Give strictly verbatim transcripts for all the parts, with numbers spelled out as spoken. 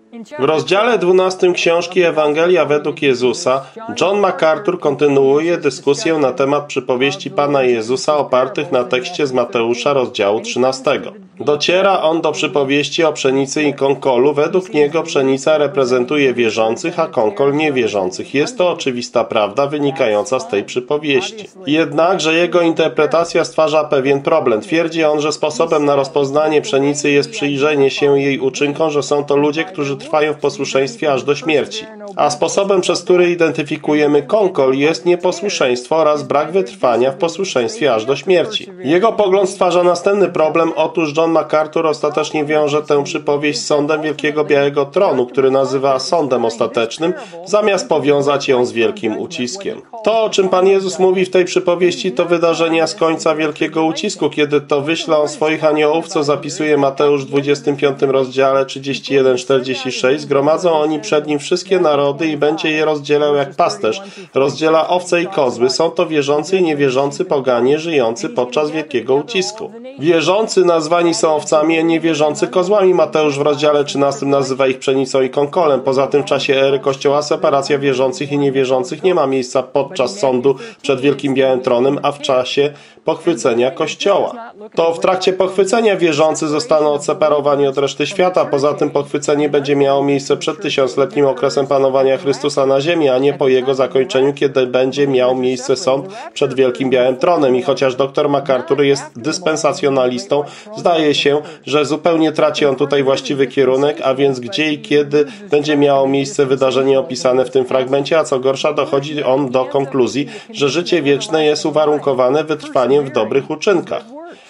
W rozdziale dwunastym książki Ewangelia według Jezusa John MacArthur kontynuuje dyskusję na temat przypowieści Pana Jezusa opartych na tekście z Mateusza rozdziału trzynastego. Dociera on do przypowieści o pszenicy i konkolu. Według niego pszenica reprezentuje wierzących, a konkol niewierzących. Jest to oczywista prawda wynikająca z tej przypowieści. Jednakże jego interpretacja stwarza pewien problem. Twierdzi on, że sposobem na rozpoznanie pszenicy jest przyjrzenie się jej uczynkom, że są to ludzie, którzy trwają w posłuszeństwie aż do śmierci. A sposobem, przez który identyfikujemy konkol, jest nieposłuszeństwo oraz brak wytrwania w posłuszeństwie aż do śmierci. Jego pogląd stwarza następny problem. Otóż John MacArthur ostatecznie wiąże tę przypowieść z sądem Wielkiego Białego Tronu, który nazywa sądem ostatecznym, zamiast powiązać ją z wielkim uciskiem. To, o czym Pan Jezus mówi w tej przypowieści, to wydarzenia z końca wielkiego ucisku, kiedy to wyśle on swoich aniołów, co zapisuje Mateusz w dwudziestym piątym rozdziale trzydzieści jeden czterdzieści sześć. Zgromadzą oni przed nim wszystkie narody i będzie je rozdzielał jak pasterz. Rozdziela owce i kozły. Są to wierzący i niewierzący poganie żyjący podczas wielkiego ucisku. Wierzący nazwani są owcami, a niewierzący kozłami. Mateusz w rozdziale trzynastym nazywa ich pszenicą i konkolem. Poza tym w czasie ery Kościoła separacja wierzących i niewierzących nie ma miejsca podczas sądu przed Wielkim Białym Tronem, a w czasie pochwycenia Kościoła. To w trakcie pochwycenia wierzący zostaną odseparowani od reszty świata. Poza tym pochwycenie będzie miało miejsce przed tysiącletnim okresem panowania Chrystusa na ziemi, a nie po jego zakończeniu, kiedy będzie miał miejsce sąd przed Wielkim Białym Tronem. I chociaż doktor MacArthur jest dyspensacjonalistą, zdaje się, że zupełnie traci on tutaj właściwy kierunek, a więc gdzie i kiedy będzie miało miejsce wydarzenie opisane w tym fragmencie, a co gorsza dochodzi on do konkluzji, że życie wieczne jest uwarunkowane wytrwaniem w dobrych uczynkach.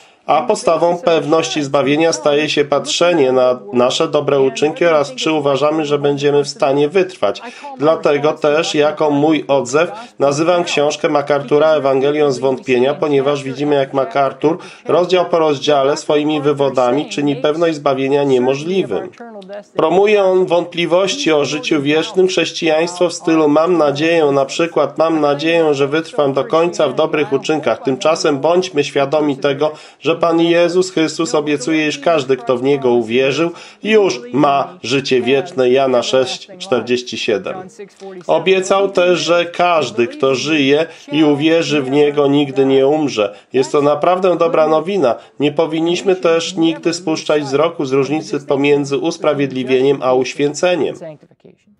A podstawą pewności zbawienia staje się patrzenie na nasze dobre uczynki oraz czy uważamy, że będziemy w stanie wytrwać. Dlatego też, jako mój odzew, nazywam książkę MacArthura Ewangelią zwątpienia, ponieważ widzimy, jak MacArthur rozdział po rozdziale swoimi wywodami czyni pewność zbawienia niemożliwym. Promuje on wątpliwości o życiu wiecznym, chrześcijaństwo w stylu mam nadzieję, na przykład mam nadzieję, że wytrwam do końca w dobrych uczynkach. Tymczasem bądźmy świadomi tego, że Pan Jezus Chrystus obiecuje, iż każdy, kto w Niego uwierzył, już ma życie wieczne. Jana sześć czterdzieści siedem. Obiecał też, że każdy, kto żyje i uwierzy w Niego, nigdy nie umrze. Jest to naprawdę dobra nowina. Nie powinniśmy też nigdy spuszczać wzroku z różnicy pomiędzy usprawiedliwieniem a uświęceniem.